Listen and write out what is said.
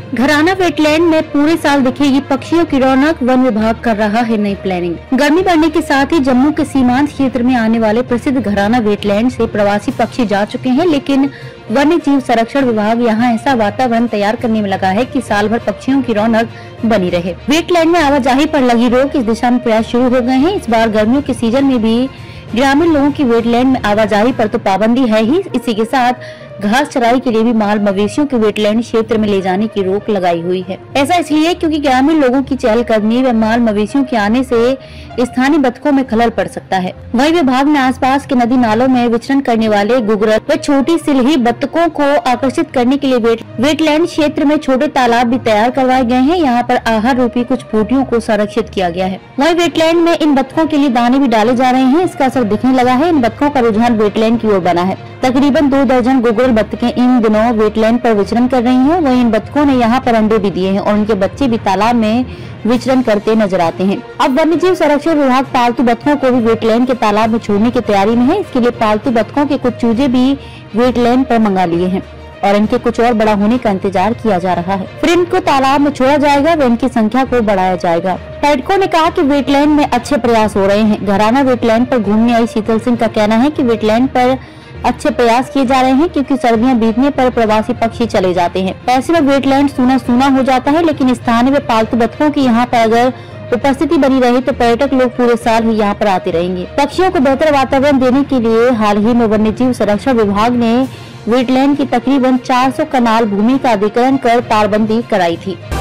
घराना वेटलैंड में पूरे साल दिखेगी पक्षियों की रौनक, वन विभाग कर रहा है नई प्लानिंग। गर्मी बढ़ने के साथ ही जम्मू के सीमांत क्षेत्र में आने वाले प्रसिद्ध घराना वेटलैंड से प्रवासी पक्षी जा चुके हैं, लेकिन वन्य जीव संरक्षण विभाग यहां ऐसा वातावरण तैयार करने में लगा है कि साल भर पक्षियों की रौनक बनी रहे। वेटलैंड में आवाजाही पर लगी रोक, इस दिशा में प्रयास शुरू हो गए हैं। इस बार गर्मियों के सीजन में भी ग्रामीण लोगों की वेटलैंड में आवाजाही पर तो पाबंदी है ही, इसी के साथ घास चराई के लिए भी माल मवेशियों के वेटलैंड क्षेत्र में ले जाने की रोक लगाई हुई है। ऐसा इसलिए क्योंकि ग्रामीण लोगों की चहलकदमी व माल मवेशियों के आने से स्थानीय बतखों में खलल पड़ सकता है। वहीं विभाग ने आसपास के नदी नालों में विचरण करने वाले गुगरल व छोटी सिलही बतखों को आकर्षित करने के लिए वेटलैंड क्षेत्र में छोटे तालाब भी तैयार करवाए गए हैं। यहाँ पर आहार रूपी कुछ पोटियों को संरक्षित किया गया है। वहीं वेटलैंड में इन बतखों के लिए दाने भी डाले जा रहे हैं। इसका असर दिखने लगा है। इन बतखों का रुझान वेटलैंड की ओर बना है। तकरीबन 2 दर्जन गुगरल बतखें इन दिनों वेटलैंड पर विचरण कर रही हैं। वहीं इन बतखों ने यहाँ पर अंडे भी दिए हैं और उनके बच्चे भी तालाब में विचरण करते नजर आते हैं। अब वन्यजीव संरक्षण विभाग पालतू बतखों को भी वेटलैंड के तालाब में छोड़ने की तैयारी में है। इसके लिए पालतू बतखों के कुछ चूजे भी वेटलैंड पर मंगा लिए हैं और इनके कुछ और बड़ा होने का इंतजार किया जा रहा है। फिर इनको तालाब में छोड़ा जाएगा व इनकी संख्या को बढ़ाया जाएगा। पर्यटकों ने कहा कि वेटलैंड में अच्छे प्रयास हो रहे हैं। घराना वेटलैंड पर घूमने आई शीतल सिंह का कहना है कि वेटलैंड पर अच्छे प्रयास किए जा रहे हैं क्योंकि सर्दियां बीतने पर प्रवासी पक्षी चले जाते हैं। ऐसे में वेटलैंड सूना सूना हो जाता है, लेकिन स्थानीय व पालतू बतखों की यहाँ पर अगर उपस्थिति बनी रही तो पर्यटक लोग पूरे साल ही यहाँ पर आते रहेंगे। पक्षियों को बेहतर वातावरण देने के लिए हाल ही में वन्य जीव संरक्षण विभाग ने वेटलैंड की तकरीबन 400 कनाल भूमि का अधिग्रहण कर तारबंदी कराई थी।